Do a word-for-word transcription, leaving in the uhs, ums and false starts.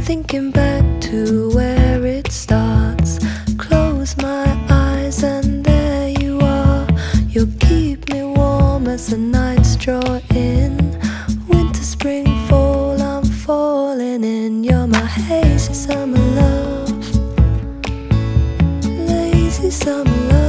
thinking back to where it starts. Close my eyes and there you are. You'll keep me warm as the nights draw in. Winter, spring, fall, I'm falling in. You're my hazy summer love, lazy summer love.